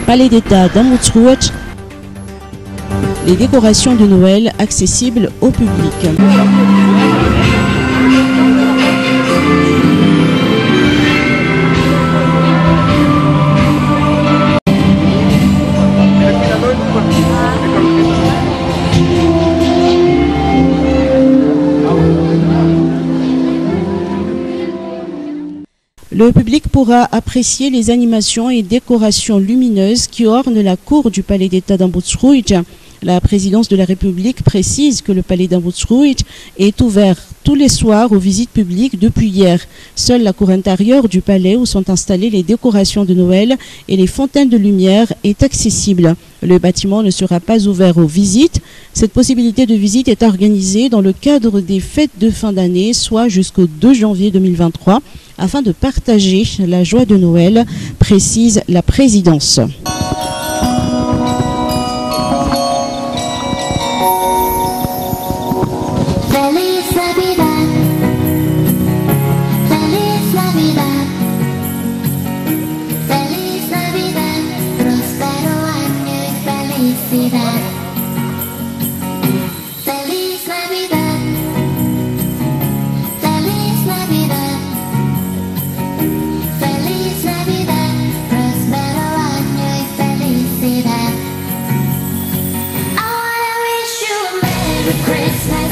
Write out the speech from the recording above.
Palais d'État d'Amotsrouet, les décorations de Noël accessibles au public. Le public pourra apprécier les animations et décorations lumineuses qui ornent la cour du Palais d'État d'Amotsrouet. La présidence de la République précise que le Palais d'Amotsrouet est ouvert tous les soirs aux visites publiques depuis hier. Seule la cour intérieure du palais où sont installées les décorations de Noël et les fontaines de lumière est accessible. Le bâtiment ne sera pas ouvert aux visites. Cette possibilité de visite est organisée dans le cadre des fêtes de fin d'année, soit jusqu'au 2 janvier 2023, afin de partager la joie de Noël, précise la présidence. Christmas.